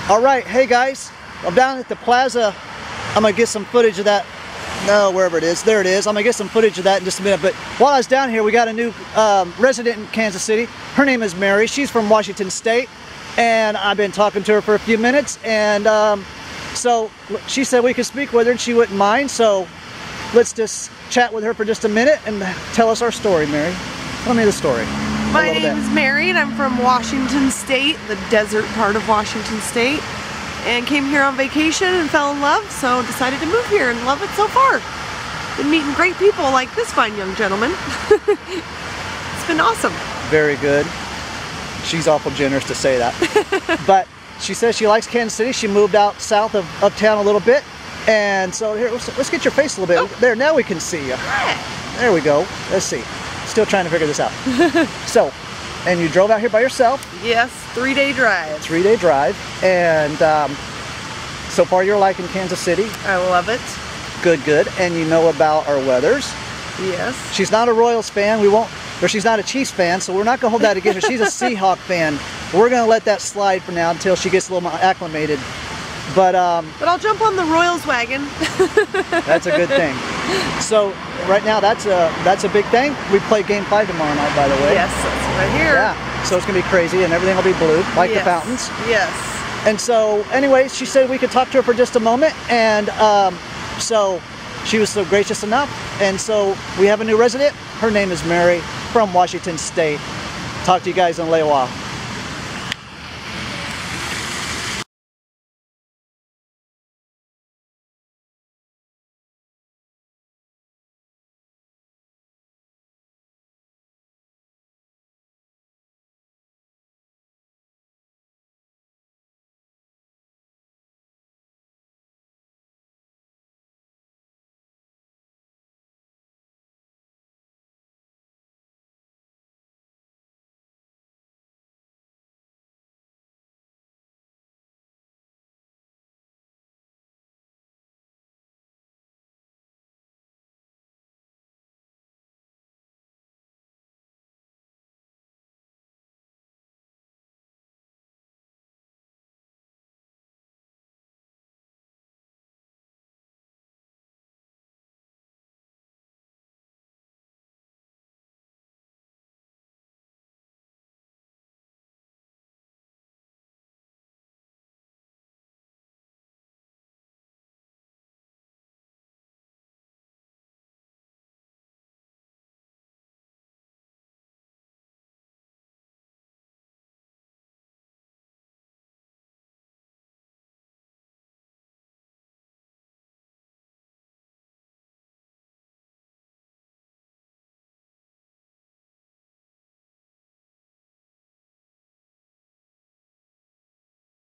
All right, hey guys, I'm down at the plaza. I'm gonna get some footage of that. No, wherever it is, there it is. I'm gonna get some footage of that in just a minute. But while I was down here, we got a new resident in Kansas City. Her name is Mary. She's from Washington State, and I've been talking to her for a few minutes. And so she said we could speak with her, and she wouldn't mind. So let's just chat with her for just a minute and tell us our story, Mary. Tell me the story. My name is Mary, and I'm from Washington State, the desert part of Washington State, and came here on vacation and fell in love, so decided to move here and love it so far. Been meeting great people like this fine young gentleman. It's been awesome. Very good. She's awful generous to say that. But she says she likes Kansas City. She moved out south of town a little bit. And so here, let's get your face a little bit. Oh. There, now we can see you. Yeah. There we go. Let's see. Still trying to figure this out. So, and you drove out here by yourself? Yes, 3-day drive. 3-day drive. And so far you're liking Kansas City? I love it. Good, good. And you know about our weathers? Yes. She's not a Royals fan. We won't, or she's not a Chiefs fan, so we're not going to hold that against her. She's a Seahawk fan. We're going to let that slide for now until she gets a little more acclimated. But I'll jump on the Royals wagon. That's a good thing. So right now that's a big thing. We play Game 5 tomorrow night, by the way. Yes, that's what I hear. Yeah. So it's gonna be crazy, and everything will be blue, like the fountains. Yes. And so, anyways, she said we could talk to her for just a moment, and so she was so gracious enough. And so we have a new resident. Her name is Mary from Washington State. Talk to you guys in a little while.